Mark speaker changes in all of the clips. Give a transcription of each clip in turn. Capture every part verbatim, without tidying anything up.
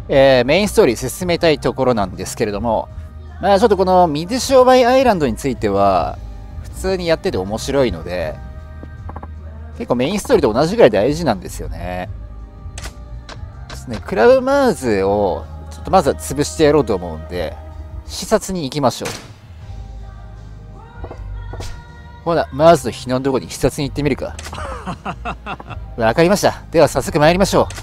Speaker 1: えー、メインストーリー進めたいところなんですけれども、まあちょっとこの水商売アイランドについては、普通にやってて面白いので、結構メインストーリーと同じぐらい大事なんですよね。ですね、クラブマーズを、ちょっとまずは潰してやろうと思うんで、視察に行きましょう。ほら、マーズの日のとこに視察に行ってみるか。わかりました。では早速参りましょう。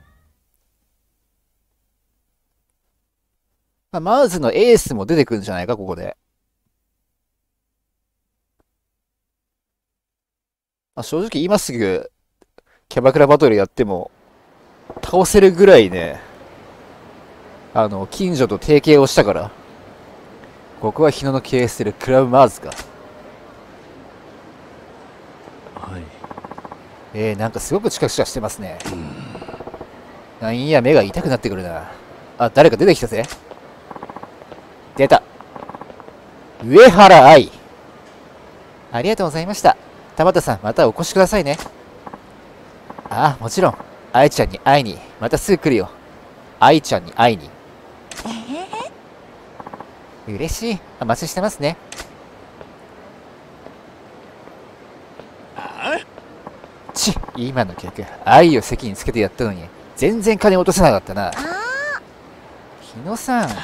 Speaker 1: まあ、マーズのエースも出てくるんじゃないか、ここで。まあ、正直今すぐ、キャバクラバトルやっても、倒せるぐらいね、あの、近所と提携をしたから、ここは日野の経営するクラブマーズか。
Speaker 2: はい。
Speaker 1: えー、なんかすごくチカチカしてますね。なんや、目が痛くなってくるな。あ、誰か出てきたぜ。出た。上原愛。ありがとうございました。田畑さん、またお越しくださいね。ああ、もちろん。愛ちゃんに会いに、またすぐ来るよ。愛ちゃんに会いに。嬉しい。お待ちしてますね。ち、今の客、愛を席につけてやったのに、全然金落とせなかったな。日野さん。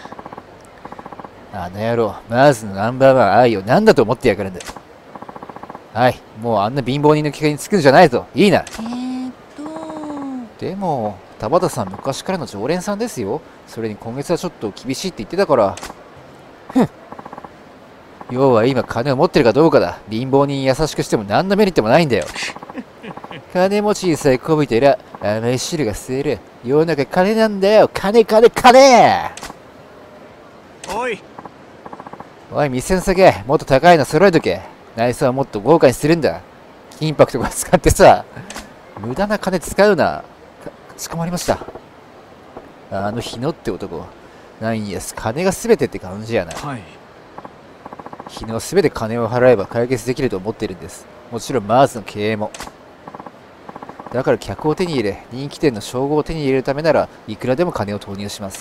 Speaker 1: あの野郎、マーズのナンバーワン愛を何だと思ってやがるんだ。はい、もうあんな貧乏人の気がにつくんじゃないぞ。いいな。
Speaker 3: えーっと
Speaker 1: でも、田畑さん昔からの常連さんですよ。それに今月はちょっと厳しいって言ってたから。ふん。要は今金を持ってるかどうかだ。貧乏人に優しくしても何のメリットもないんだよ。金持ちにさえこびてりゃ甘い汁が吸える。世の中金なんだよ。金金金。
Speaker 2: おい。
Speaker 1: おい、店の酒、もっと高いの揃えとけ。内装はもっと豪華にするんだ。インパクトが使ってさ、無駄な金使うな。か、かしこまりました。あの日野って男、なんや、金が全てって感じやな。
Speaker 2: はい。
Speaker 1: 日野は全て金を払えば解決できると思ってるんです。もちろんマーズの経営も。だから客を手に入れ、人気店の称号を手に入れるためならいくらでも金を投入します。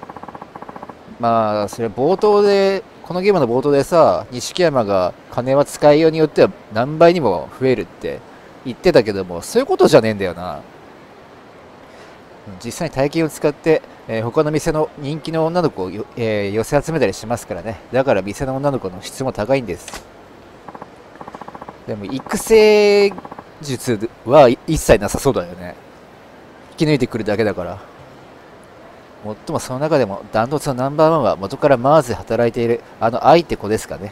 Speaker 1: まあ、それ冒頭で、このゲームの冒頭でさ、錦山が金は使いようによっては何倍にも増えるって言ってたけども、そういうことじゃねえんだよな。実際に大金を使って、えー、他の店の人気の女の子をよ、えー、寄せ集めたりしますからね。だから店の女の子の質も高いんです。でも育成術は一切なさそうだよね。引き抜いてくるだけだから。もっともその中でもダントツのナンバーワンは元からマーズで働いているあの愛って子ですかね。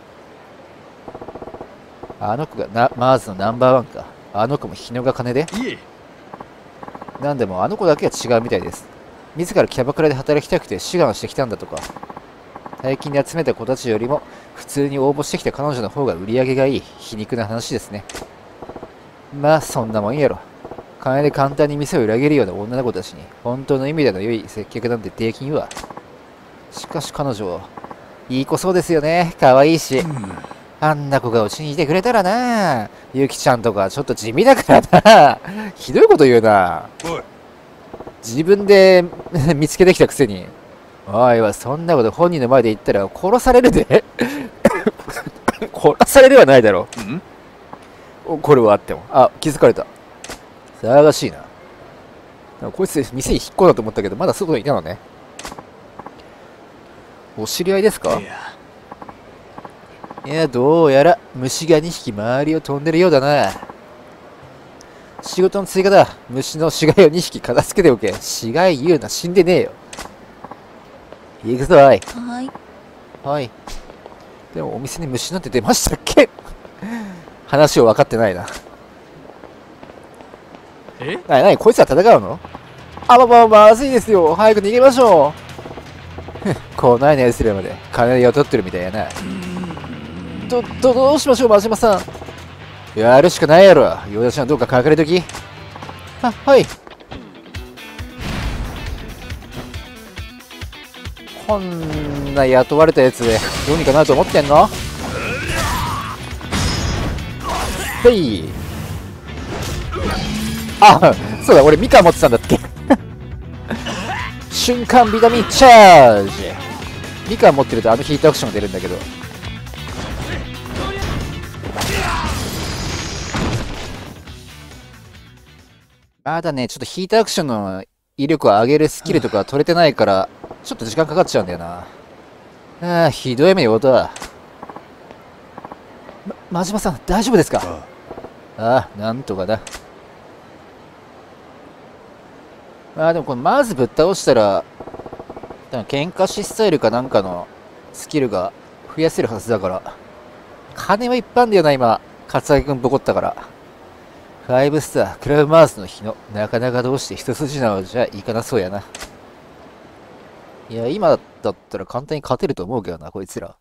Speaker 1: あの子がなマーズのナンバーワンか。あの子も日野が金で。
Speaker 2: いえ。
Speaker 1: なんでもあの子だけは違うみたいです。自らキャバクラで働きたくて志願してきたんだとか。大金で集めた子たちよりも普通に応募してきた彼女の方が売り上げがいい皮肉な話ですね。まあそんなもんやろ。金で簡単に店を裏切るような女の子たちに本当の意味での良い接客なんてできんわ。しかし彼女いい子そうですよね。可愛いし、うん、あんな子がうちにいてくれたらな。ゆきちゃんとかちょっと地味だからな。ひどいこと言うな。
Speaker 2: おい、
Speaker 1: 自分で見つけてきたくせに。おいはそんなこと本人の前で言ったら殺されるで。殺されるはないだろう。これはあっても。あ、気づかれた。騒がしいな。なんかこいつ店に引っ込んだと思ったけど、まだ外にいたのね。お知り合いですか？いや、いやどうやら虫がにひき周りを飛んでるようだな。仕事の追加だ。虫の死骸をにひき片付けておけ。死骸言うな、死んでねえよ。行くぞ、おい。
Speaker 3: はい。
Speaker 1: はい。でもお店に虫なんて出ましたっけ？話を分かってないな。
Speaker 2: え？
Speaker 1: なになにこいつは戦うの？あばばまずいですよ。早く逃げましょう。こないなやつらまで金で雇ってるみたいやな。ど、ど、どうしましょう、真島さん。やるしかないやろ。ヨダちゃんどうか隠れとき。あ、はい。こんな雇われたやつでどうにかなると思ってんの？はい。あ、そうだ、俺ミカ持ってたんだっけ。 瞬間ビタミンチャージ。みかん持ってるとあのヒートアクションが出るんだけど、まだねちょっとヒートアクションの威力を上げるスキルとか取れてないからちょっと時間かかっちゃうんだよな。ああ、ひどい目に音だ。ま、真島さん大丈夫ですか？ああ、なんとかだ。まあでもこれまずぶっ倒したら多分喧嘩しスタイルかなんかのスキルが増やせるはずだから、金はいっぱいあんだよな今。カツアゲ君ボコったから。ファイブスタークラブマーズの日のなかなかどうして一筋縄じゃいかなそうやな。いや今だったら簡単に勝てると思うけどなこいつら。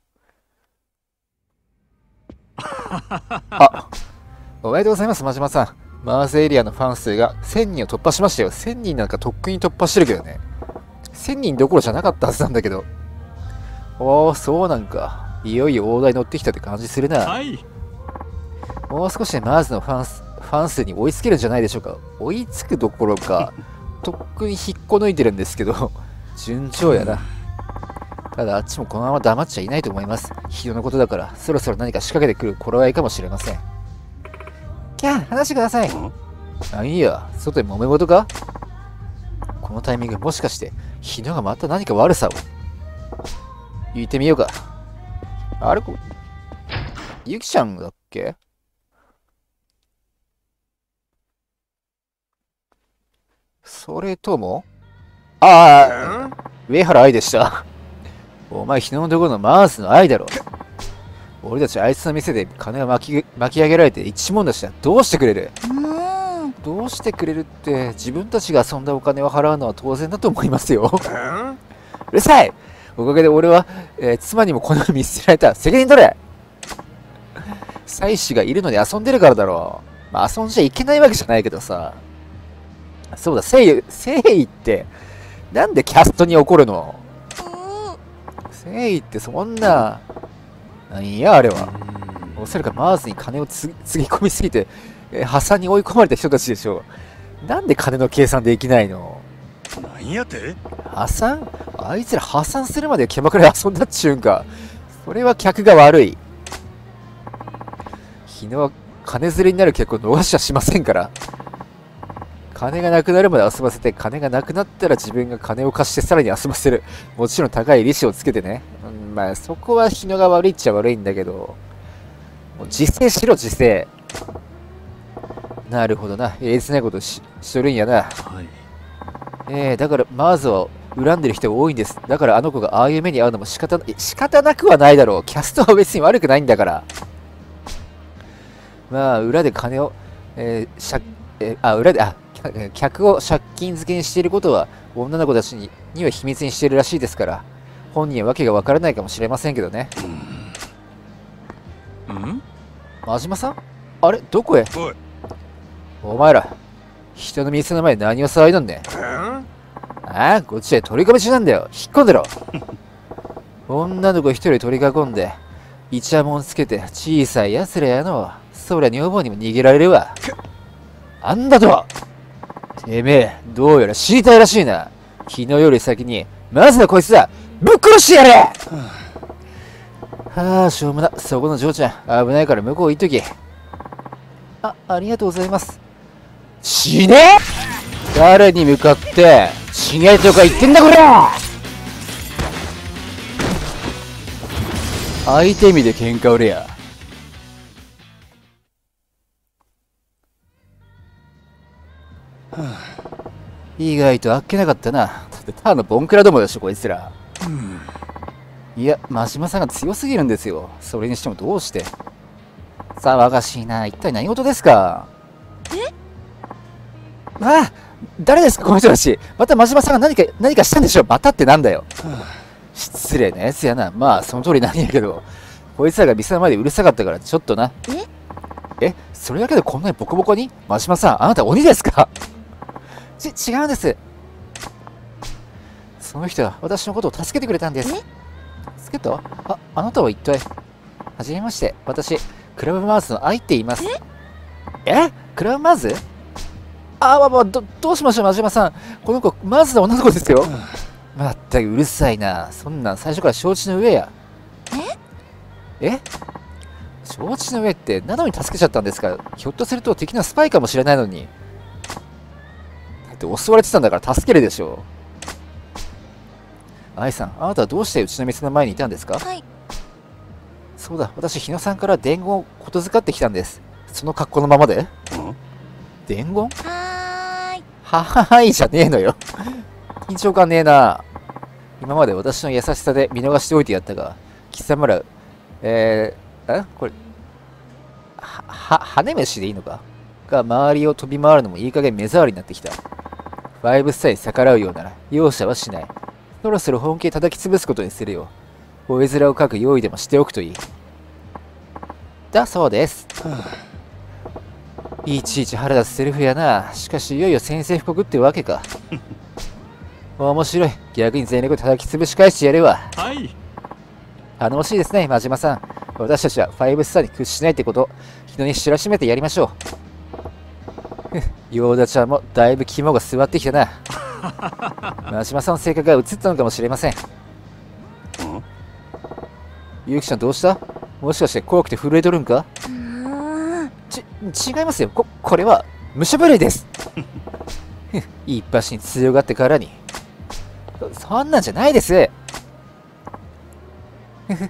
Speaker 1: あ、おめでとうございます真島さん。マーズエリアのファン数がせんにんを突破しましたよ。せんにんなんかとっくに突破してるけどね。せんにんどころじゃなかったはずなんだけど。おお、そうなんか。いよいよ大台乗ってきたって感じするな。
Speaker 2: はい。
Speaker 1: もう少しでマーズのファンスファン数に追いつけるんじゃないでしょうか。追いつくどころか、とっくに引っこ抜いてるんですけど、順調やな。ただあっちもこのまま黙っちゃいないと思います。人のことだから、そろそろ何か仕掛けてくる頃合いかもしれません。キャー、話してください。あ、いいや、外で揉め事か？このタイミングもしかして、日野がまた何か悪さを。言ってみようか。あれこ、ゆきちゃんだっけ？それともああ、上原愛でした。お前、日野のところのマースの愛だろ。俺たちあいつの店で金が巻き巻き上げられて一文出したらどうしてくれる？どうしてくれるって、自分たちが遊んだお金を払うのは当然だと思いますよ。うるさい！おかげで俺は、えー、妻にもこのように見捨てられた。責任取れ！妻子がいるのに遊んでるからだろう。まあ遊んじゃいけないわけじゃないけどさ。そうだ、誠意、誠意って、なんでキャストに怒るの？誠意ってそんな、なんやあれは。おそらくマーズに金をつつぎ込みすぎて、えー、破産に追い込まれた人たちでしょう。なんで金の計算できないの？
Speaker 2: なんやて？
Speaker 1: 破産？あいつら破産するまでキャバクラで遊んだっちゅうんか。それは客が悪い。日野は金づるになる客を逃しはしませんから。金がなくなるまで遊ばせて、金がなくなったら自分が金を貸してさらに遊ばせる。もちろん高い利子をつけてね。うん、まあそこは日野が悪いっちゃ悪いんだけど、もう自制しろ自制。なるほどな。えげつないことししとるんやな。
Speaker 2: はい。
Speaker 1: えー、だからマーズを恨んでる人が多いんです。だからあの子がああいう目に遭うのも仕方な仕方なくはないだろう。キャストは別に悪くないんだから。まあ裏で金を、えー、しゃえー、あ裏であ客を借金漬けにしていることは女の子たち に, には秘密にしているらしいですから、本人は訳がわからないかもしれませんけどね。
Speaker 2: うん？
Speaker 1: 真島さん？あれどこへ？
Speaker 2: おい。
Speaker 1: お前ら、人の店の前で何を騒いだんだよ。ああ、こっちは取り込み中なんだよ。引っ込んでろ。女の子一人取り囲んで、イチャモンつけて小さい奴らやの。そりゃ女房にも逃げられるわ。あんだと！てめえ、どうやら死にたいらしいな。昨日より先に、まずはこいつだ！ぶっ殺してやれ！はあ、しょうもな。そこの嬢ちゃん、危ないから向こう行っとき。あ、ありがとうございます。死ね！誰に向かって、死ねとか言ってんだこら！相手見で喧嘩売れや。意外とあっけなかったな。だってただのボンクラどもでしょこいつら。いや、真島さんが強すぎるんですよ。それにしてもどうして。騒がしいな。一体何事ですか？
Speaker 3: え？
Speaker 1: ああ、誰ですかこの人たち。また真島さんが何か何かしたんでしょ。またってなんだよ。失礼なやつやな。まあその通りなんやけど、こいつらが店の前でうるさかったからちょっとな。え？え、それだけでこんなにボコボコに？真島さん、あなた鬼ですか？ち、違うんです。その人は私のことを助けてくれたんです。助けた？あ、あなたは一体。はじめまして。私、クラブマーズの愛って言います。え？え？クラブマーズ？あ、まあまあ、ど、どうしましょう、真島さん。この子、マーズの女の子ですよ。 まったくうるさいな。そんなん最初から承知の上や。ええ承知の上ってなのに助けちゃったんですか？ひょっとすると敵のスパイかもしれないのに。だって襲われてたんだから助けるでしょう。愛さん、あなたはどうしてうちの店の前にいたんですか？
Speaker 3: はい。
Speaker 1: そうだ、私、日野さんから伝言をことづかってきたんです。その格好のままで伝言
Speaker 3: はーい。
Speaker 1: ははーいじゃねえのよ。緊張感ねえな。今まで私の優しさで見逃しておいてやったが、貴様ら、えー、えこれ、は、は、羽飯でいいのかが周りを飛び回るのもいい加減目障りになってきた。ファイブスターに逆らうようなら容赦はしない。そろそろ本気で叩き潰すことにするよ。追い面を書く用意でもしておくといい。だそうです。いちいち腹立つセリフやな。しかしいよいよ宣戦布告ってわけか。面白い。逆に全力で叩き潰し返してやるわ。
Speaker 2: はい。
Speaker 1: 頼もしいですね、真島さん。私たちはファイブスターに屈しないってこと、人に知らしめてやりましょう。ヨーダちゃんもだいぶ肝が据わってきたな。真島さんの性格が映ったのかもしれません。ゆうきちゃんどうした？もしかして怖くて震えとるんか？ち、違いますよ。こ、これは武者震いです。一発に強がってからに。そ、そんなんじゃないです。
Speaker 3: えへへ。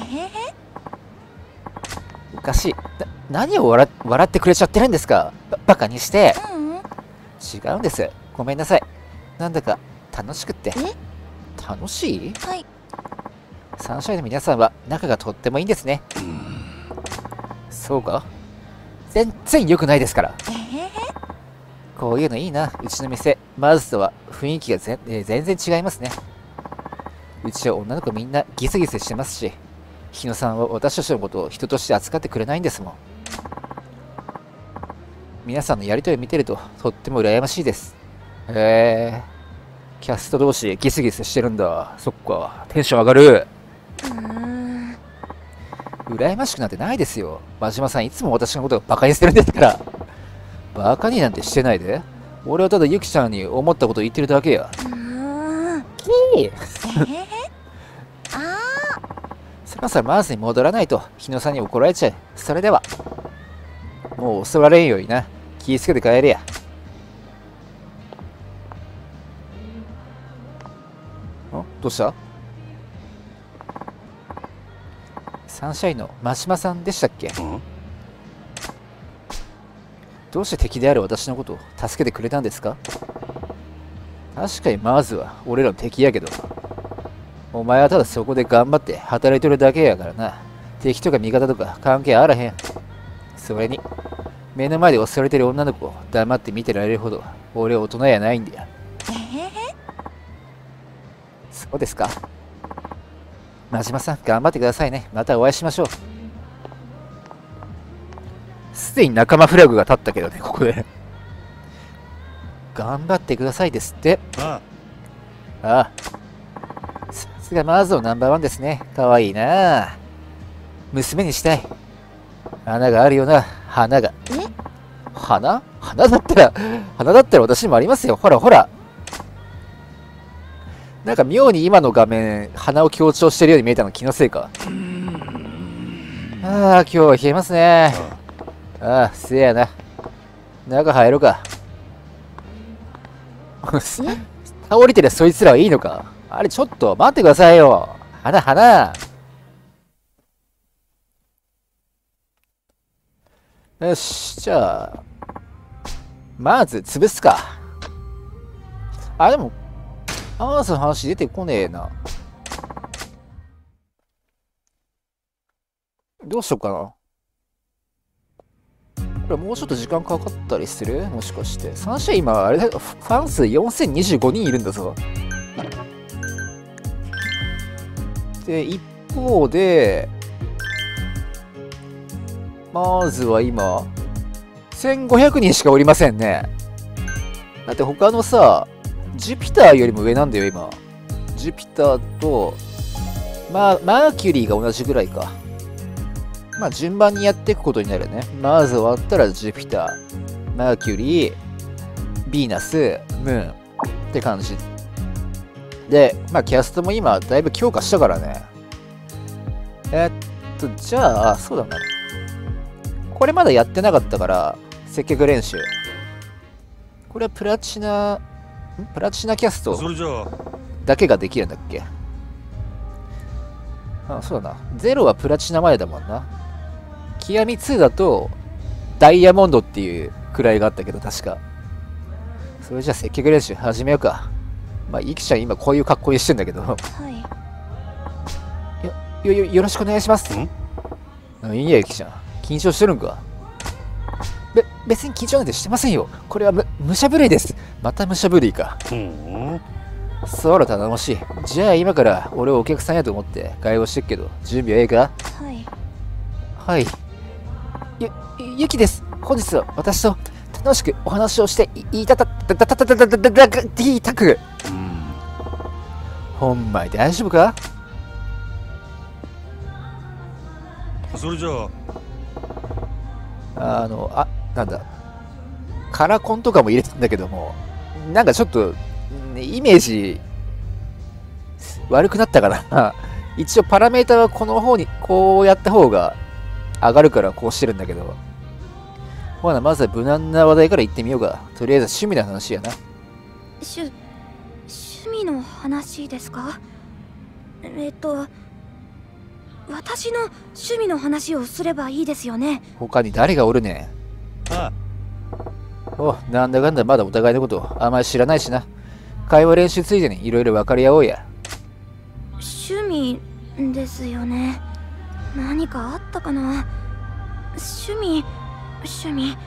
Speaker 1: おかしい。な、何を笑、笑ってくれちゃってるんですか？ば、バカにして。
Speaker 3: うん。
Speaker 1: 違うんです。ごめんなさい。なんだか楽しくって。楽しい？
Speaker 3: はい。
Speaker 1: サンシャインの皆さんは仲がとってもいいんですね。そうか？全然良くないですから。
Speaker 3: えへへ。
Speaker 1: こういうのいいな。うちの店、マウスとは雰囲気がぜ、えー全然違いますね。うちは女の子みんなギスギスしてますし、日野さんは私たちのことを人として扱ってくれないんですもん。皆さんのやりとりを見てるととっても羨ましいです。へえ、キャスト同士ギスギスしてるんだ。そっか、テンション上がる。
Speaker 3: うーん。
Speaker 1: 羨ましくなんてないですよ。真島さんいつも私のことをバカにしてるんですから。バカになんてしてないで。俺はただユキちゃんに思ったことを言ってるだけや。
Speaker 3: うーん。
Speaker 1: キー
Speaker 3: えへへ。あ
Speaker 1: そろそろマウスに戻らないと日野さんに怒られちゃう。それではもう襲われんようにな。気ぃつけて帰れや。んどうした？サンシャインの真島さんでしたっけ？どうして敵である私のことを助けてくれたんですか？確かにマーズは俺らの敵やけど、お前はただそこで頑張って働いてるだけやからな。敵とか味方とか関係あらへん。それに目の前で襲われてる女の子を黙って見てられるほど俺は大人やないんだよ。
Speaker 3: ー。えへへ。
Speaker 1: そうですか。真島さん頑張ってくださいね。またお会いしましょう。すでに仲間フラグが立ったけどね、ここで。頑張ってくださいですって。
Speaker 2: あ
Speaker 1: ああ。さすがマーズのナンバーワンですね。かわいいな。娘にしたい。穴があるよな、花が。
Speaker 3: え？
Speaker 1: 花？花だったら、花だったら私にもありますよ。ほらほら。なんか妙に今の画面、花を強調してるように見えたの気のせいか。ああ、今日は冷えますね。ああ、せやな。中入ろうか。倒れてるそいつらはいいのか？あれちょっと待ってくださいよ。花花。よし、じゃあ、まず潰すか。あ、でも、アースの話出てこねえな。どうしようかな。これもうちょっと時間かかったりする？もしかして。サンシャイン今、あれだよ、ファン数よんせんにじゅうごにんいるんだぞ。で、一方で、まずは今、せんごひゃくにんしかおりませんね。だって他のさ、ジュピターよりも上なんだよ、今。ジュピターと、まあ、マーキュリーが同じぐらいか。まあ、順番にやっていくことになるね。まず終わったらジュピター、マーキュリー、ヴィーナス、ムーンって感じ。 で、まあキャストも今だいぶ強化したからね。えっと、じゃあ、そうだな。これまだやってなかったから、接客練習。これはプラチナ、んプラチナキャスト
Speaker 2: それじゃあ
Speaker 1: だけができるんだっけ？あ、そうだな。ゼロはプラチナまでだもんな。極みツーだと、ダイヤモンドっていう位があったけど、確か。それじゃあ接客練習始めようか。まあ、イキちゃん今こういう格好にしてんだけど。
Speaker 3: はい
Speaker 1: よ、よ、よろしくお願いします。
Speaker 2: ん
Speaker 1: あいいや、イキちゃん。緊張してるんか？べ、別に緊張なんてしてませんよ。これはむ、武者震いです。また武者震いか。
Speaker 2: うん
Speaker 1: そら頼もしい。じゃあ今から俺をお客さんやと思って会話してっけど、準備はええか？
Speaker 3: はい
Speaker 1: はい。ゆ、ゆきです。本日は私と楽しくお話をしていいたたたたたたたたたたたたいたく。
Speaker 2: うん
Speaker 1: ほんまに大丈夫か？
Speaker 2: それじゃあ
Speaker 1: あの、あ、なんだ。カラコンとかも入れてんだけども、なんかちょっと、ねイメージ、悪くなったかな。一応パラメータはこの方に、こうやった方が上がるからこうしてるんだけど。ほな、まずは無難な話題から言ってみようか。とりあえず趣味の話やな。
Speaker 3: しゅ趣味の話ですか？えっと私の趣味の話をすればいいですよね。
Speaker 1: 他に誰がおるねん。
Speaker 2: あ
Speaker 1: お、なんだかんだまだお互いのことあまり知らないしな。会話練習ついでにいろいろ分かり合おうや。
Speaker 3: 趣味ですよね。何かあったかな。趣味趣味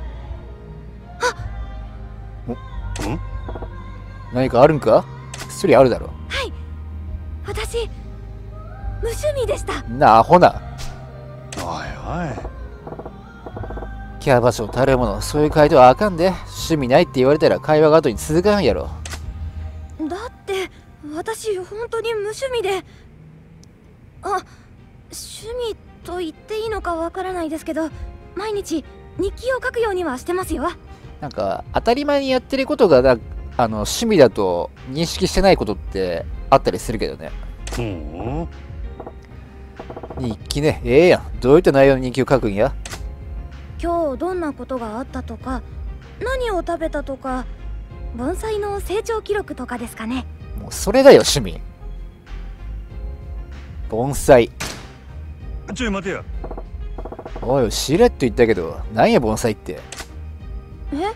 Speaker 2: うん
Speaker 1: 何かあるんか？そりあるだろ。
Speaker 3: はい私無趣味でした。
Speaker 1: なアホな。
Speaker 2: おいおい
Speaker 1: キャバ嬢たるもの、そういう回答はあかんで。趣味ないって言われたら会話が後に続かんやろ。
Speaker 3: だって私本当に無趣味で、あ、趣味と言っていいのかわからないですけど、毎日日記を書くようにはしてますよ。
Speaker 1: なんか当たり前にやってることがなあの趣味だと認識してないことってあったりするけどね。
Speaker 2: うん
Speaker 1: 日記ね、ええやん。どういった内容の日記を書くんや？
Speaker 3: 今日どんなことがあったとか、何を食べたとか、盆栽の成長記録とかですかね。
Speaker 1: もうそれだよ趣味。盆栽。
Speaker 2: ちょい待てや
Speaker 1: おい、しれっと言ったけど、なんや盆栽って。
Speaker 3: え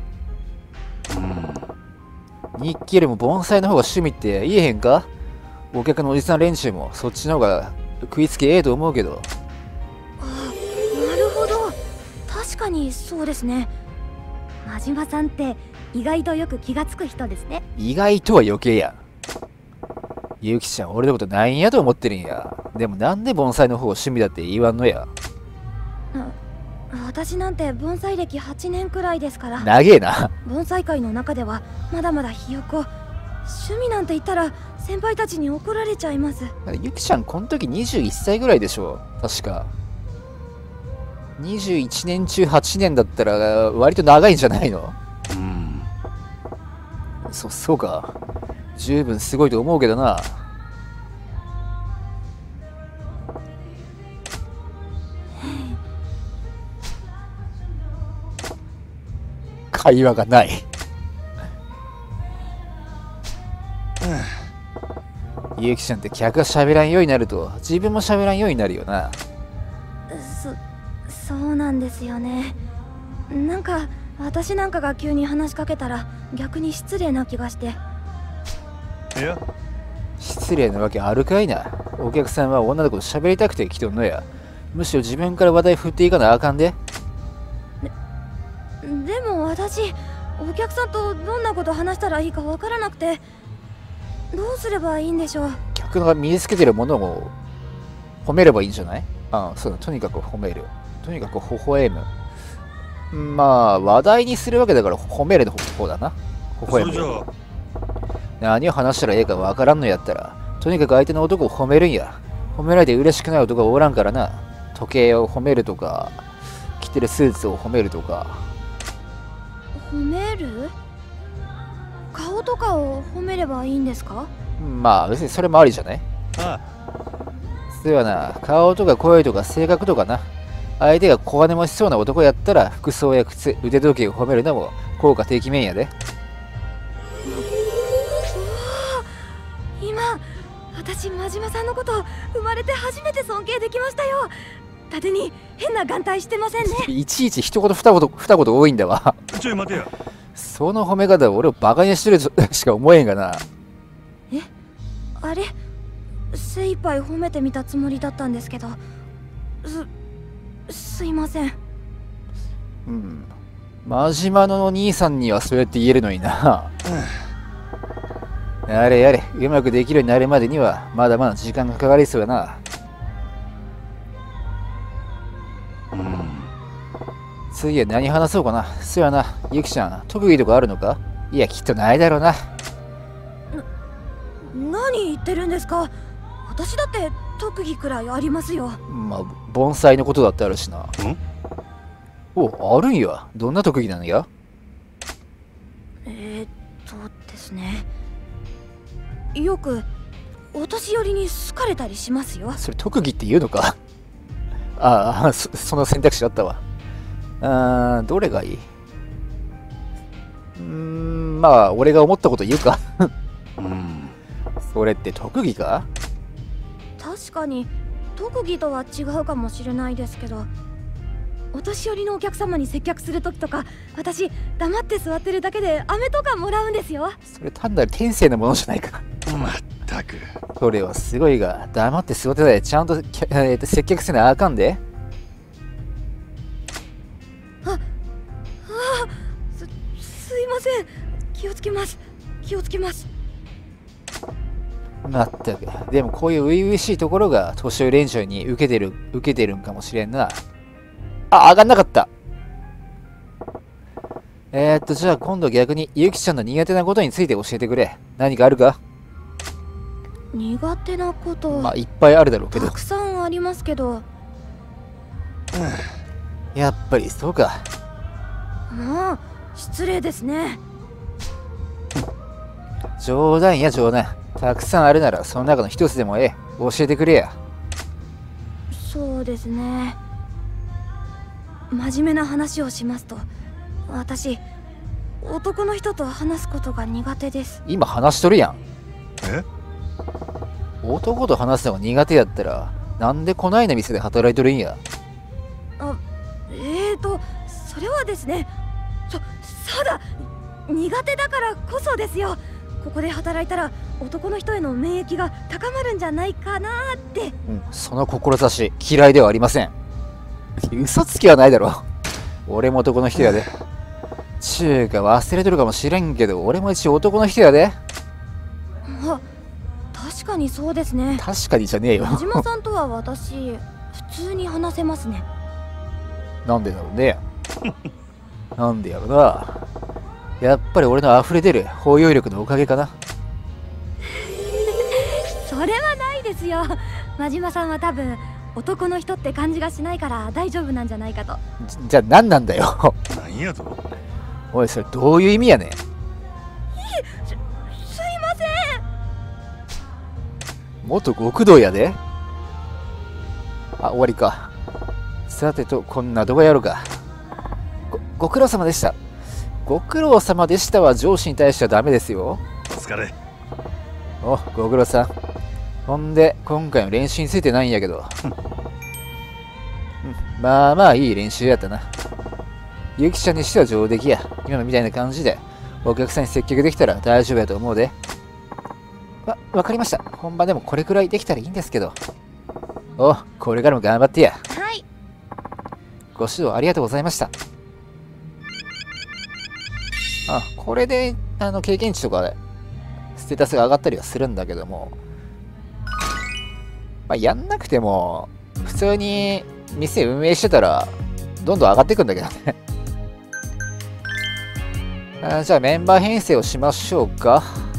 Speaker 2: うん
Speaker 1: 日記よりも盆栽の方が趣味って言えへんか？お客のおじさん連中もそっちの方が食いつきええと思うけど。
Speaker 3: あ、なるほど。確かにそうですね。真島さんって意外とよく気がつく人ですね。
Speaker 1: 意外とは余計やん。ゆきちゃん、俺のことなんやと思ってるんや。でもなんで盆栽の方を趣味だって言わんのや。
Speaker 3: 私なんて盆栽歴はちねんくらいですから。
Speaker 1: 長えな。
Speaker 3: 盆栽界の中ではまだまだひよこ。趣味なんて言ったら先輩たちに怒られちゃいます。
Speaker 1: ゆきちゃん、この時にじゅういっさいぐらいでしょ。確か。にじゅういちねん中はちねんだったら割と長いんじゃないの？
Speaker 2: うん
Speaker 1: そ、そうか。十分すごいと思うけどな。会話がない。ゆきちゃんって客が喋らんようになると自分も喋らんようになるよな。
Speaker 3: そ、そうなんですよね。なんか私なんかが急に話しかけたら逆に失礼な気がして。
Speaker 2: いや
Speaker 1: 失礼なわけあるかいな。お客さんは女の子と喋りたくて来とんのや。むしろ自分から話題振っていかなあかんで。
Speaker 3: でも私お客さんとどんなこと話したらいいかわからなくて、どうすればいいんでしょう。
Speaker 1: 客が身につけてるものを褒めればいいんじゃない？ああ、そうだ。とにかく褒める。とにかく微笑む。まあ話題にするわけだから褒める方だな。微
Speaker 2: そ
Speaker 1: 笑む。
Speaker 2: れじゃあ
Speaker 1: 何を話したらええかわからんのやったら、とにかく相手の男を褒めるんや。褒められて嬉しくない男がおらんからな。時計を褒めるとか、着てるスーツを褒めるとか。
Speaker 3: 褒める？顔とかを褒めればいいんですか？
Speaker 1: まあ別にそれもありじゃない？
Speaker 2: あ
Speaker 1: そうやな、顔とか声とか性格とかな。相手が小金持ちそうな男やったら服装や靴、腕時計を褒めるのも効果てきめんやで。
Speaker 3: 今私真島さんのこと生まれて初めて尊敬できましたよ。伊達に変な眼帯してませんね。
Speaker 1: いちいち一言二言二言多いんだわ。
Speaker 2: あちょい待てよ。
Speaker 1: その褒め方は俺をバカにしてるとしか思えんがな。
Speaker 3: え、あれ精一杯褒めてみたつもりだったんですけど、す、すいません。
Speaker 1: うん。真島の兄さんにはそうやって言えるのにな。やれやれ、うまくできるようになるまでにはまだまだ時間がかかりそうやな。
Speaker 2: うん
Speaker 1: 次は何話そうかな。そうやな、ゆきちゃん、特技とかあるのか？いや、きっとないだろうな。
Speaker 3: 何言ってるんですか？私だって特技くらいありますよ。
Speaker 1: まあ、盆栽のことだってあるしな。
Speaker 2: ん
Speaker 1: お、あるんや。どんな特技なのや？
Speaker 3: えー、っとですね、よくお年寄りに好かれたりしますよ。
Speaker 1: それ特技って言うのか？ああ、そ、その選択肢あったわ。あー、どれがいい？うーん、まあ、俺が思ったこと言うか。
Speaker 2: うん
Speaker 1: それって特技か？
Speaker 3: 確かに特技とは違うかもしれないですけど、お年寄りのお客様に接客するときとか、私黙って座ってるだけで飴とかもらうんですよ。
Speaker 1: それ単なる天性のものじゃないか。
Speaker 2: まったく。
Speaker 1: それはすごいが、黙って座ってたでちゃんと、きゃえーと接客せなあかんで。
Speaker 3: あ、ああ、す、すいません。気をつけます。気をつけます。
Speaker 1: まったく、でもこういう初々しいところが年寄り連中に受けてる、受けてるんかもしれんな。あ、上がんなかった。えー、っと、じゃあ今度逆にゆきちゃんの苦手なことについて教えてくれ。何かあるか？
Speaker 3: 苦手なこと、
Speaker 1: まあ、いっぱいあるだろうけど
Speaker 3: た。くさんありますけど、
Speaker 1: やっぱりそうか。
Speaker 3: まあ失礼ですね。
Speaker 1: 冗談や冗談。たくさんあるならその中の一つでもええ。教えてくれや。
Speaker 3: そうですね、真面目な話をしますと、私男の人と話すことが苦手です。
Speaker 1: 今話しとるやん。
Speaker 2: え
Speaker 1: 男と話すのが苦手やったら、なんでこないな店で働いとるんや。
Speaker 3: あ、えーとそれはですね、そ、そうだ、苦手だからこそですよ。ここで働いたら男の人への免疫が高まるんじゃないかなって。
Speaker 1: うん、その志嫌いではありません。嘘つきはないだろ。俺も男の人やで。ちゅうか忘れとるかもしれんけど、俺も一応男の人やで。
Speaker 3: あ、確かにそうですね。
Speaker 1: 確かにじゃねえよ。
Speaker 3: 小島さんとは私普通に話せますね。
Speaker 1: なんでだろうね。なんでやろな。やっぱり俺の溢れ出る包容力のおかげかな。
Speaker 3: それはないですよ。真島さんは多分男の人って感じがしないから大丈夫なんじゃないかと。
Speaker 1: じ, じゃあ何なんだよ。
Speaker 2: なんやと。
Speaker 1: おい、それどういう意味やねん。
Speaker 3: す、すいません。
Speaker 1: 元極道やで。あ、終わりか。さてと、こんな動画やろうか。ご、ご苦労様でした。ご苦労様でしたは上司に対してはダメですよ。
Speaker 2: お疲れ。
Speaker 1: お、ご苦労さん。ほんで、今回の練習についてないんやけど。うん、まあまあいい練習やったな。ゆきちゃんにしては上出来や。今のみたいな感じで、お客さんに接客できたら大丈夫やと思うで。わ、わかりました。本番でもこれくらいできたらいいんですけど。お、これからも頑張ってや。
Speaker 3: はい。
Speaker 1: ご指導ありがとうございました。あ、これで、あの、経験値とかで、ステータスが上がったりはするんだけども、まあ、やんなくても、普通に店運営してたら、どんどん上がっていくんだけどね。あ、じゃあメンバー編成をしましょうか。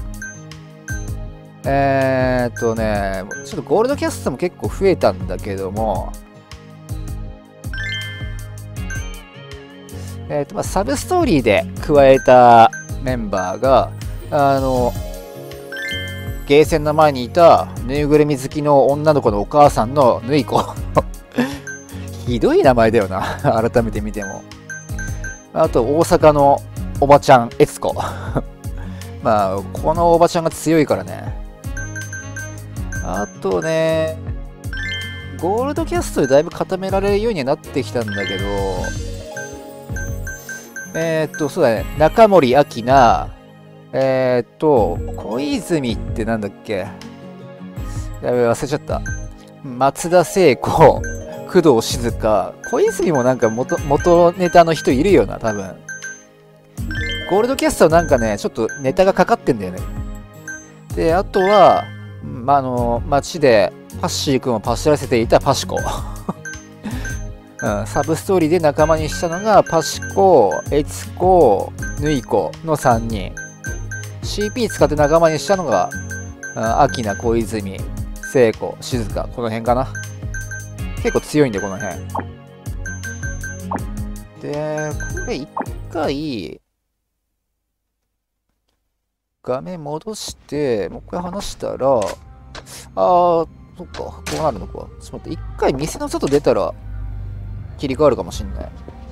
Speaker 1: えーっとね、ちょっとゴールドキャストも結構増えたんだけども、えーっと、まあ、サブストーリーで加えたメンバーが、 あのゲーセンの前にいたぬいぐるみ好きの女の子のお母さんのぬい子ひどい名前だよな改めて見ても。あと大阪のおばちゃん悦子まあこのおばちゃんが強いからね。あとねゴールドキャストでだいぶ固められるようにはなってきたんだけど、えー、っとそうだね、中森明菜、えー、っと小泉ってなんだっけ、やべ忘れちゃった、松田聖子、工藤静香、小泉もなんか元元ネタの人いるよな多分。ゴールドキャストなんかねちょっとネタがかかってんだよね。であとは、まあ、あの街でパッシー君をパシらせていたパシコ、うん、サブストーリーで仲間にしたのがパシコ、エツコ、ヌイコのさんにん。 シーピー 使って仲間にしたのがアキナ、小泉、聖子、静香、この辺かな。結構強いんでこの辺で、これ一回画面戻してもう一回話したら、あーそっか、こうなるのか。ちょっと待って、一回店の外出たら切り替わるかもしんない。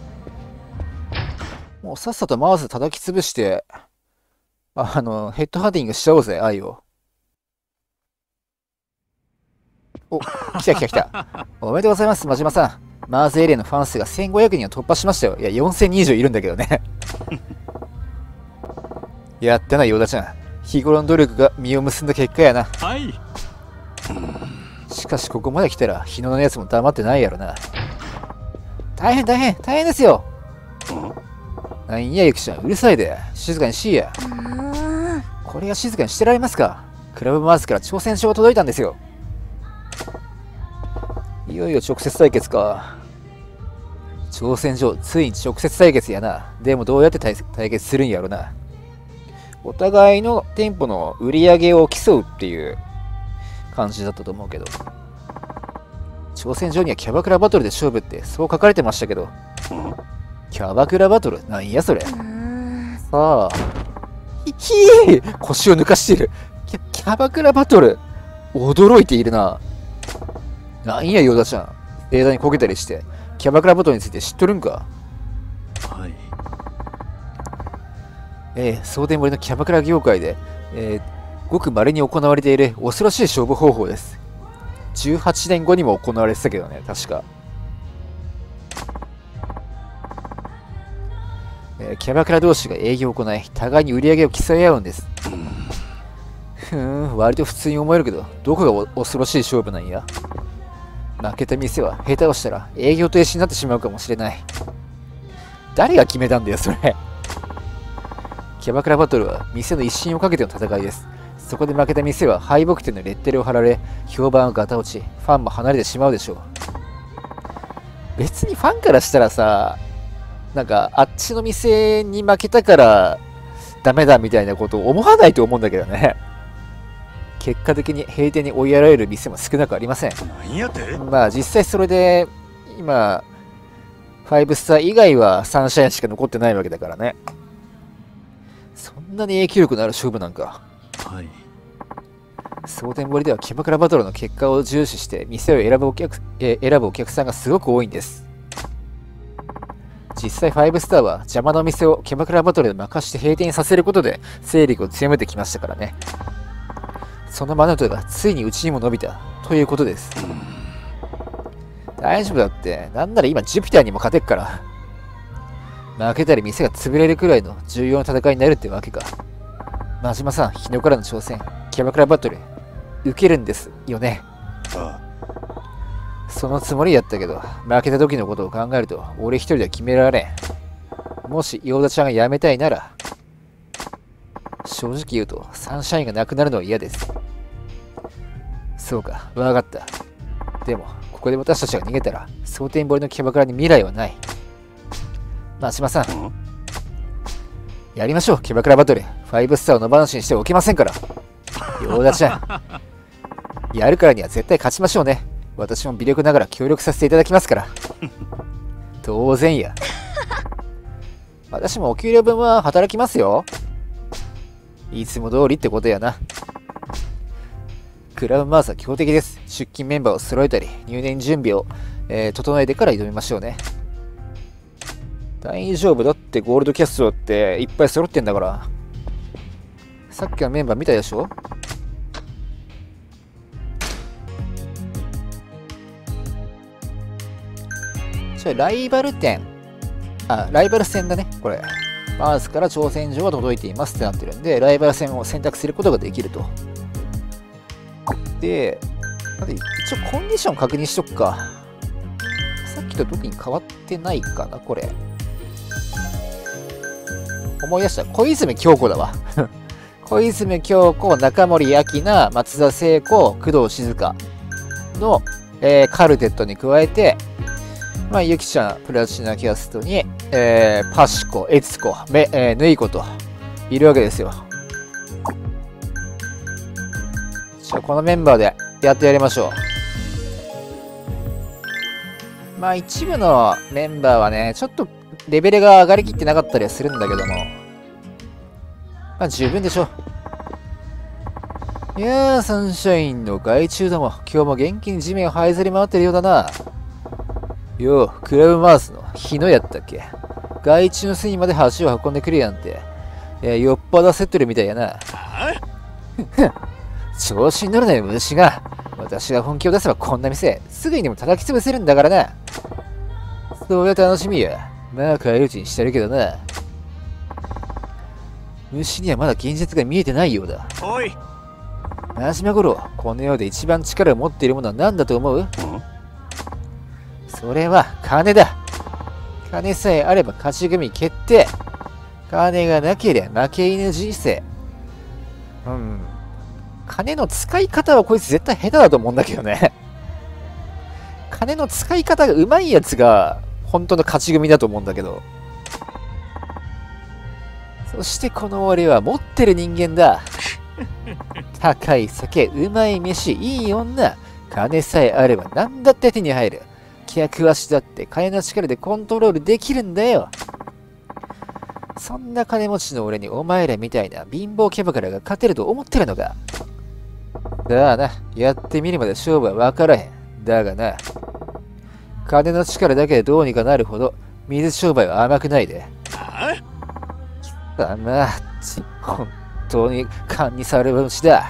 Speaker 1: もうさっさとマウス叩き潰してあのヘッドハンティングしちゃおうぜ、愛を。お、来た来た来たおめでとうございます、真島さん。マーズエリアのファン数がせんごひゃくにんを突破しましたよ。いやよんせんにん以上いるんだけどねやったな、ヨダちゃん。日頃の努力が実を結んだ結果やな。
Speaker 2: はい。
Speaker 1: しかしここまで来たら日野のやつも黙ってないやろな。大変大変大変ですよ。なんやゆきちゃん、うるさいで静かにしいや。これが静かにしてられますか。クラブマーズから挑戦状が届いたんですよ。いよいよ直接対決か。挑戦状ついに直接対決やな。でもどうやって 対, 対決するんやろな。お互いの店舗の売り上げを競うっていう感じだったと思うけど、挑戦状にはキャバクラバトルで勝負ってそう書かれてましたけど、キャバクラバトルなんやそれ。さあ、ひひー腰を抜かしている。キャキャバクラバトル、驚いているな。なんやヨダちゃん、盛大にこけたりしてキャバクラバトルについて知っとるんか。
Speaker 2: はい。
Speaker 1: えー、蒼天堀のキャバクラ業界で、えー、ごく稀に行われている恐ろしい勝負方法です。じゅうはちねんごにも行われてたけどね、確か。えー、キャバクラ同士が営業を行い、互いに売り上げを競い合うんです。ふーん、割と普通に思えるけど、どこが恐ろしい勝負なんや。負けた店は下手をしたら営業停止になってしまうかもしれない。誰が決めたんだよ、それ。キャバクラバトルは店の威信をかけての戦いです。そこで負けた店は敗北店のレッテルを貼られ、評判はガタ落ち、ファンも離れてしまうでしょう。別にファンからしたらさ、なんかあっちの店に負けたからダメだみたいなことを思わないと思うんだけどね。結果的に閉店に追いやられる店も少なくありません。
Speaker 2: なんやて？
Speaker 1: まあ実際それで今ファイブスター以外はサンシャインしか残ってないわけだからね。そんなに影響力のある勝負なんか。
Speaker 2: はい。
Speaker 1: 蒼天堀ではキャバクラバトルの結果を重視して店を選ぶお客、え選ぶお客さんがすごく多いんです。実際ファイブスターは邪魔なお店をキャバクラバトルで任して閉店させることで勢力を強めてきましたからね。そのマナトがついにうちにも伸びたということです。大丈夫だって、なんなら今ジュピターにも勝てっから。負けたり店が潰れるくらいの重要な戦いになるってわけか。真島さん、日野からの挑戦、キャバクラバトル受けるんですよね。
Speaker 2: あ
Speaker 1: あ、そのつもりやったけど、負けた時のことを考えると俺一人では決められん。もしヨーダちゃんが辞めたいなら、正直言うとサンシャインがなくなるのは嫌です。そうか、わかった。でもここで私たちが逃げたら蒼天堀のキャバクラに未来はない。真島さん、やりましょう、キャバクラバトル。ファイブスターを野放しにしてはおけませんから。ヨーダちゃん、やるからには絶対勝ちましょうね。私も微力ながら協力させていただきますから。当然や。私もお給料分は働きますよ。 いつも通りってことやな。クラブマースは強敵です。出勤メンバーを揃えたり、入念準備を、えー、整えてから挑みましょうね。大丈夫だってゴールドキャストっていっぱい揃ってんだから。さっきのメンバー見たでしょ。じゃあライバル店。あ、ライバル戦だね、これ。マウスから挑戦状が届いていますってなってるんで、ライバル戦を選択することができると。で、なんで一応コンディション確認しとくか。さっきと特に変わってないかな、これ。思い出した。小泉京子だわ。小泉京子、中森明菜、松田聖子、工藤静香の、えー、カルテットに加えて、まあ、ゆきちゃん、プラチナキャストに、えー、パシコ、エツコ、め、えー、ヌイコといるわけですよ。じゃあ、このメンバーでやってやりましょう。まあ、一部のメンバーはね、ちょっとレベルが上がりきってなかったりはするんだけども、まあ、十分でしょう。いやー、サンシャインの害虫ども、今日も元気に地面を這いずり回ってるようだな。よう、クラブマウスの日野やったっけ。害虫の巣にまで橋を運んでくるやんて。いや、よっぽど焦ってるみたいやな。調子に乗らない虫が。私が本気を出せばこんな店、すぐにでも叩き潰せるんだからな。そうや楽しみや。まあ、帰り討ちにしてるけどな。虫にはまだ現実が見えてないようだ。
Speaker 2: おい。
Speaker 1: 真島五郎、この世で一番力を持っているものは何だと思う？それは金だ。金さえあれば勝ち組決定。金がなけりゃ負け犬人生。うん。金の使い方はこいつ絶対下手だと思うんだけどね。金の使い方が上手いやつが本当の勝ち組だと思うんだけど。そしてこの俺は持ってる人間だ。高い酒、うまい飯、いい女。金さえあれば何だって手に入る。客足だって金の力でコントロールできるんだよ。そんな金持ちの俺にお前らみたいな貧乏キャバクラが勝てると思ってるのか。だあな、やってみるまで勝負は分からへん。だがな、金の力だけでどうにかなるほど水商売は甘くないで。だな、本当に勘に触る虫だ。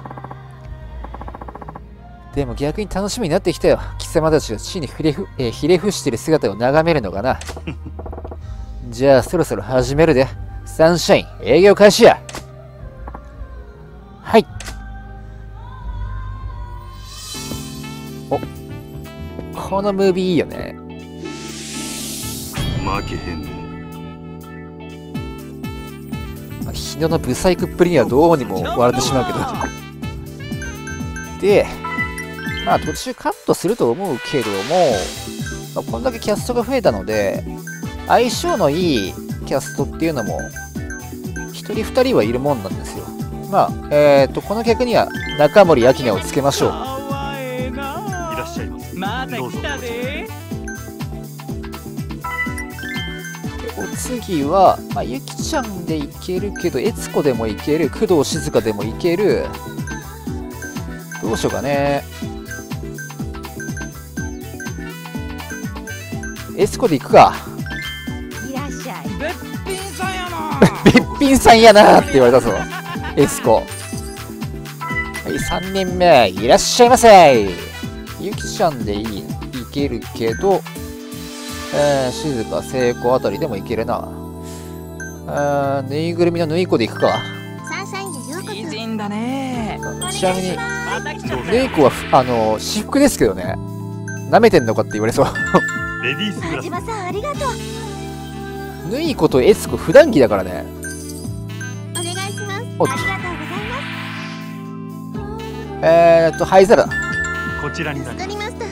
Speaker 1: でも逆に楽しみになってきたよ。貴様たちが地にひれふ、えー、ひれ伏している姿を眺めるのかな。じゃあそろそろ始めるで。サンシャイン営業開始や。はい。お、このムービーいいよね。
Speaker 2: 負けへんね。
Speaker 1: 日野のブサイクっぷりにはどうにも笑ってしまうけど。で、まあ途中カットすると思うけども、まあ、こんだけキャストが増えたので、相性のいいキャストっていうのも、ひとりふたりはいるもんなんですよ。まあ、えっと、この客には中森明菜をつけましょう。
Speaker 2: いらっしゃいませ。
Speaker 4: また来たで。
Speaker 1: お次は、まあ、ゆきちゃんでいけるけど、悦子でもいける、工藤静香でもいける。どうしようかね。悦子でいくか。
Speaker 3: いらっしゃい。
Speaker 4: べっぴんさんやな。
Speaker 1: べっぴんさんやなーって言われたぞ。悦子。はい、さんにんめ、いらっしゃいませ。ゆきちゃんでいい、いけるけど、えー、静香、聖子あたりでもいけるな。あー、ぬいぐるみのぬい子でいくか。
Speaker 3: サンシャインでようこ
Speaker 4: 美人だね。
Speaker 1: ちなみに、
Speaker 4: また来た
Speaker 1: ぬい子は、あの、私服ですけどね。舐めてんのかって言われそう。
Speaker 2: レディースグラス。
Speaker 3: 田島さんありがとう。
Speaker 1: ぬい子と悦子普段着だからね。
Speaker 3: お願いします。
Speaker 1: おっ
Speaker 3: ありがとうございます。
Speaker 1: えーっと、灰皿だ。
Speaker 2: こちらになります。
Speaker 3: 作りました。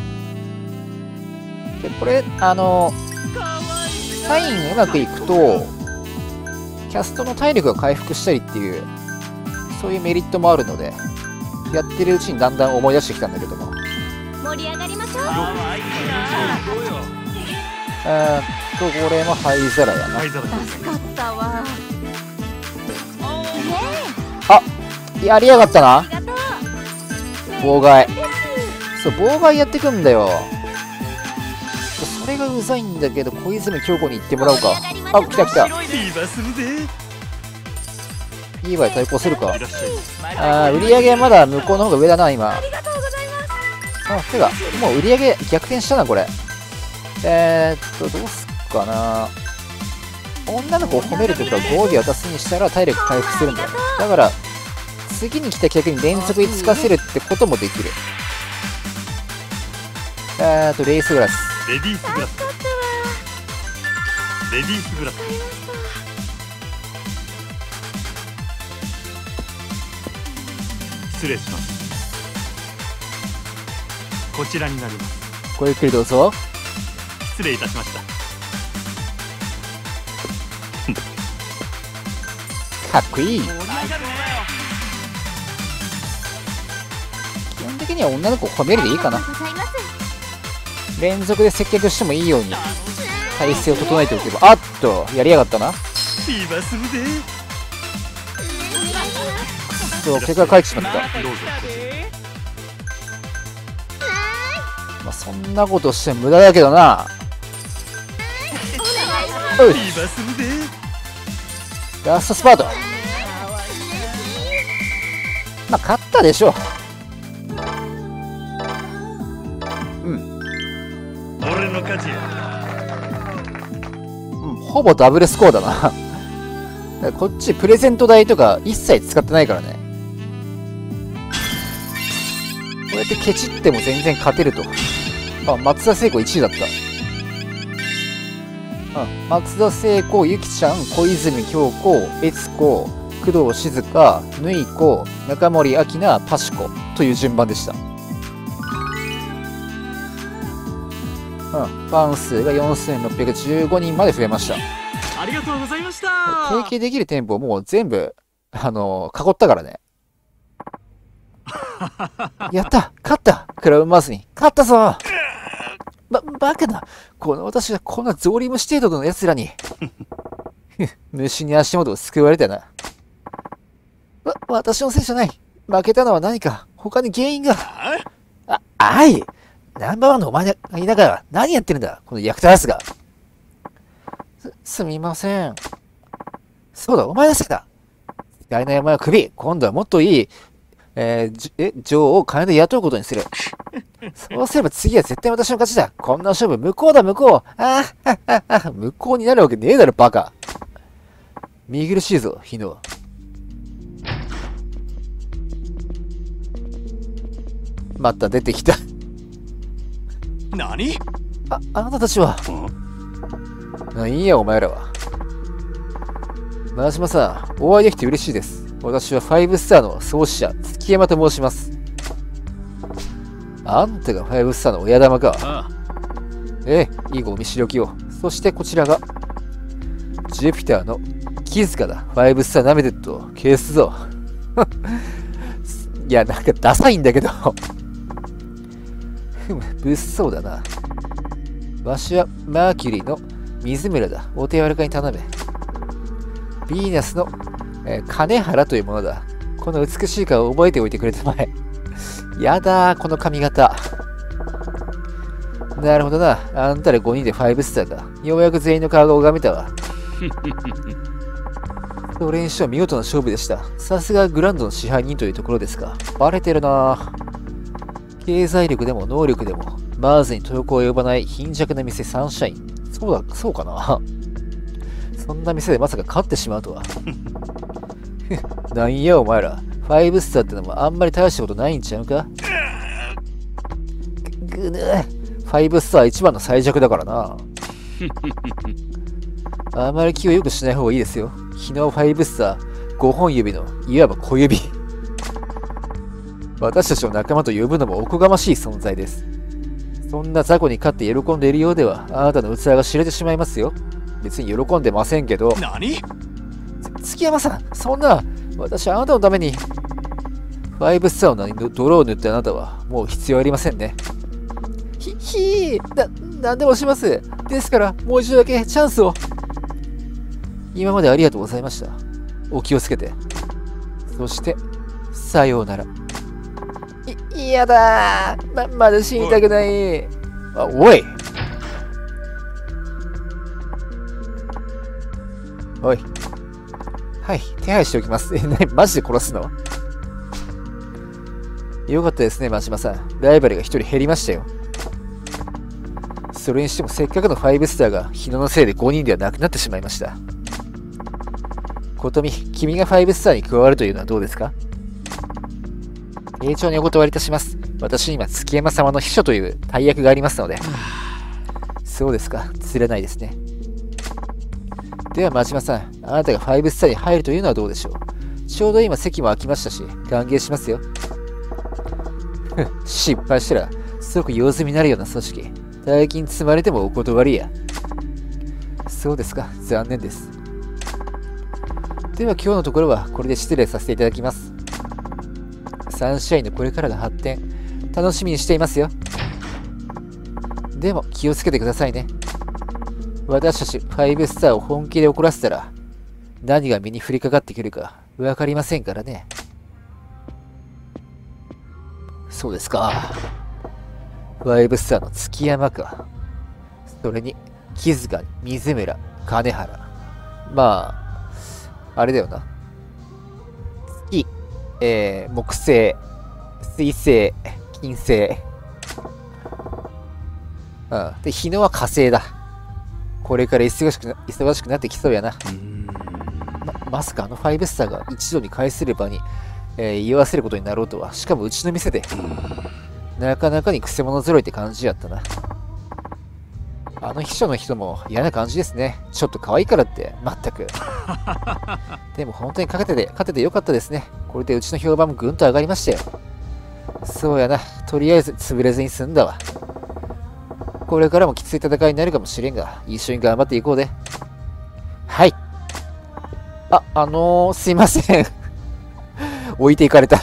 Speaker 1: で、これ、あの、サインうまくいくと、キャストの体力が回復したりっていう、そういうメリットもあるので、やってるうちにだんだん思い出してきたんだけども。
Speaker 3: 盛り上がりましょう。
Speaker 4: かわいいな。どうよ。
Speaker 1: えーっと、これも灰皿やな。
Speaker 2: 灰皿です。
Speaker 3: 助かったわ。イエーイ。
Speaker 1: やりやがったな。
Speaker 3: ありがとう。
Speaker 1: 妨害。そう、妨害やってくんだよ。それがうざいんだけど、小泉京子に行ってもらおうか。あ、来た来た。
Speaker 2: フィーバーするぜ。
Speaker 1: フィーバーで対抗するか。
Speaker 2: いらっしゃいます。
Speaker 1: あー、売り上げはまだ向こうの方が上だな、今。
Speaker 3: ありがとうございます。
Speaker 1: あ、てか、もう売り上げ逆転したな、これ。えーっと、どうすっかな。女の子を褒めるとかご褒美渡すにしたら体力回復するんだよ。だから、次に来た客に連続でつかせるってこともできる。えーっと、レースグラス。
Speaker 2: レディースグラス。
Speaker 3: 助かったわ。
Speaker 2: レディースグラス。
Speaker 3: ありました。
Speaker 2: 失礼します。こちらになります。
Speaker 1: ごゆっくりどうぞ。
Speaker 2: 失礼いたしました。
Speaker 1: かっこいい。基本的には女の子を褒めるでいいかな。
Speaker 3: ありがとうございます。
Speaker 1: 連続で接客してもいいように体勢を整えておけば。あっと、やりやがったな。
Speaker 2: フィーバーするぜ。
Speaker 1: そう、結果返ってしまった。
Speaker 2: どうぞ。
Speaker 1: まあ、そんなことしても無駄だけどな。おい、
Speaker 2: フィーバーするぜ。
Speaker 1: ラストスパート。まあ、勝ったでしょう。
Speaker 2: 俺の勝ちや。
Speaker 1: うん、ほぼダブルスコアだな。こっちプレゼント代とか一切使ってないからね。こうやってケチっても全然勝てると。あ、松田聖子いちいだった。あ、松田聖子、ゆきちゃん、小泉京子、悦子、工藤静香、ぬい子、中森明菜、パシコという順番でした。うん、ファン数がよんせんろっぴゃくじゅうごにんまで増えました。
Speaker 2: ありがとうございました。
Speaker 1: 提携できる店舗をもう全部、あのー、囲ったからね。やった勝ったクラウンマウスに勝ったぞ。ば、バカな。この私がこんなゾウリムシ程度の奴らに。虫に足元を救われたな。わ、私のせいじゃない。負けたのは何か、他に原因が。あ、あいナンバーワンのお前がいながら何やってるんだこの役立たすが。す、すみません。そうだ、お前のせいだ。来年お前はクビ。今度はもっといい、えー、じえ、女王を金で雇うことにする。そうすれば次は絶対私の勝ちだ。こんな勝負、向こうだ、向こう。ああ、ああ、向こうになるわけねえだろ、バカ。見苦しいぞ、日野。また出てきた。
Speaker 2: 何？
Speaker 1: あ、あなたたちは。何や、お前らは。長島さん、お会いできて嬉しいです。私はファイブスターの創始者、月山と申します。あんたがファイブスターの親玉か。
Speaker 2: ああ、
Speaker 1: ええ、いいご見知りおきを。そしてこちらが、ジュピターのキズカだ。ファイブスター舐めてっと消すぞ。いや、なんかダサいんだけど。ふむ、物騒だな。わしはマーキュリーの水村だ。お手柔らかに頼め。ヴィーナスの、えー、金原というものだ。この美しい顔を覚えておいてくれたまえ。やだー、この髪型。なるほどな。あんたらごにんでファイブスターか。ようやく全員の顔が拝めたわ。それにしては見事な勝負でした。さすがグランドの支配人というところですか。バレてるな。経済力でも能力でも、マーズに投稿を呼ばない貧弱な店サンシャイン。そうだ、そうかな。そんな店でまさか勝ってしまうとは。なんやお前ら。ファイブスターってのもあんまり大したことないんちゃうか。ぐぬ。ファイブスター一番の最弱だからな。あまり気をよくしない方がいいですよ。日のファイブスターごほん指のいわば小指。私たちを仲間と呼ぶのもおこがましい存在です。そんな雑魚に勝って喜んでいるようでは、あなたの器が知れてしまいますよ。別に喜んでませんけど。
Speaker 2: 何？
Speaker 1: 月山さん、そんな、私はあなたのために、ファイブスターの名に泥を塗ってあなたはもう必要ありませんね。ひ、ひー、な、なんでもします。ですから、もう一度だけチャンスを。今までありがとうございました。お気をつけて。そして、 さようなら。い、嫌だー。ま、まだ死にたくない。あ、おい。おい。はい、手配しておきます。え、なに、マジで殺すの？よかったですね、真島さん。ライバルが一人減りましたよ。それにしてもせっかくのファイブスターが日野のせいでごにんではなくなってしまいました。琴美、君がファイブスターに加わるというのはどうですか？丁重にお断りいたします。私には月山様の秘書という大役がありますので。そうですか、釣れないですね。では真島さん、あなたがファイブスターに入るというのはどうでしょう？ちょうど今席も空きましたし、歓迎しますよ。失敗したら即用済みになるような組織、大金積まれてもお断りや。そうですか、残念です。では今日のところはこれで失礼させていただきます。サンシャインのこれからの発展、楽しみにしていますよ。でも気をつけてくださいね。私たちファイブスターを本気で怒らせたら、何が身に降りかかってくるか分かりませんからね。そうですか。ファイブスターの月山か。それに、木塚、水村、金原。まあ、あれだよな。月、えー、木星、水星、金星。うん。で、日野は火星だ。これから忙しくな、忙しくなってきそうやな。ま、まさかあのファイブスターが一度に会する場に、えー、言わせることになろうとは、しかもうちの店で。なかなかにくせ者揃いって感じやったな。あの秘書の人も嫌な感じですね。ちょっと可愛いからって、まったく。でも本当に勝てて、勝ててよかったですね。これでうちの評判もぐんと上がりましたよ。そうやな。とりあえず潰れずに済んだわ。これからもきつい戦いになるかもしれんが、一緒に頑張っていこうで。はい。あ、あのー、すいません。置いていかれた。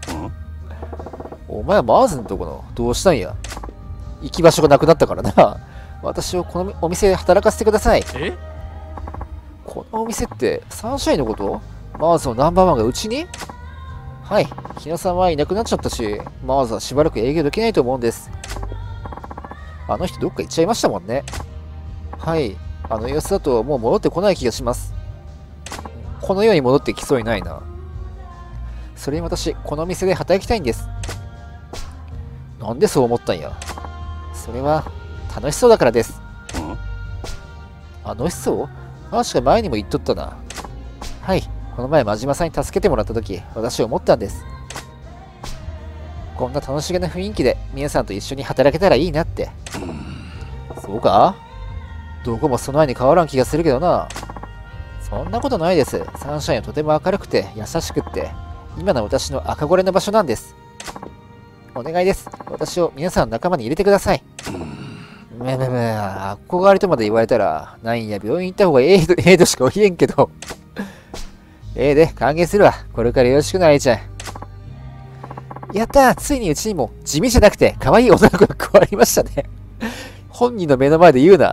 Speaker 1: お前はマーズのとこの、どうしたんや？行き場所がなくなったからな。私をこのお店で働かせてください。
Speaker 2: え？
Speaker 1: このお店ってサンシャインのこと？マーズのナンバーワンがうちに？はい。日野さんはいなくなっちゃったし、マーズはしばらく営業できないと思うんです。あの人どっか行っちゃいましたもんね。はい。あの様子だともう戻ってこない気がします。この世に戻ってきそうにないな。それに私、この店で働きたいんです。なんでそう思ったんや。それは、楽しそうだからです。楽しそう？確か前にも言っとったな。はい。この前、真島さんに助けてもらったとき、私は思ったんです。こんな楽しげな雰囲気で、皆さんと一緒に働けたらいいなって。そうか？どこもその前に変わらん気がするけどな。そんなことないです。サンシャインはとても明るくて、優しくって、今の私の赤子れの場所なんです。お願いです。私を皆さんの仲間に入れてください。めめめ、憧れとまで言われたら、なんや、病院行った方がええと、ええとしか言えんけど。ええで、歓迎するわ。これからよろしくな、あいちゃん。やったー、ついにうちにも地味じゃなくて可愛い女の子が加わりましたね。本人の目の前で言うな。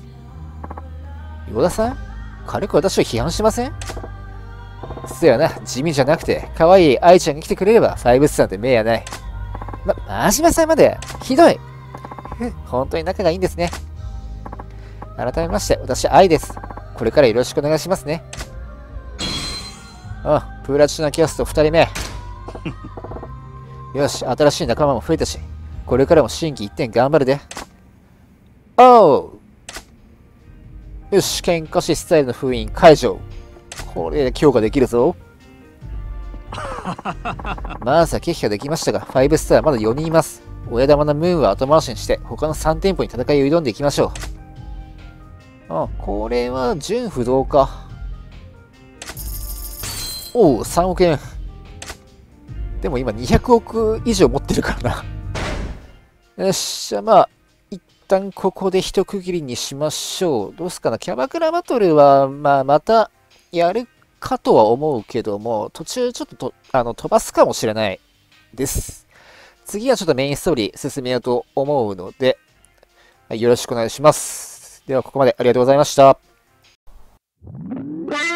Speaker 1: 与田さん？軽く私を批判しません？そやな、地味じゃなくて可愛い愛ちゃんが来てくれればファイブスターって目やない。ま、真島さんまでひどい。本当に仲がいいんですね。改めまして、私、愛です。これからよろしくお願いしますね。ああ、プラチナキャストふたりめ。よし、新しい仲間も増えたし、これからも心機一転頑張るで。おう！よし、喧嘩師スタイルの封印解除。これで強化できるぞ。まあさ、撃破できましたが、ファイブスターはまだよにんいます。親玉のムーンは後回しにして、他のさん店舗に戦いを挑んでいきましょう。あ、これは純不動か。おう、さんおくえん。でも今にひゃくおく以上持ってるからな。よっしゃ、まあ、一旦ここで一区切りにしましょう。どうすかな。キャバクラバトルは、まあ、またやるかとは思うけども、途中ちょっととあの飛ばすかもしれないです。次はちょっとメインストーリー進めようと思うので、よろしくお願いします。では、ここまでありがとうございました。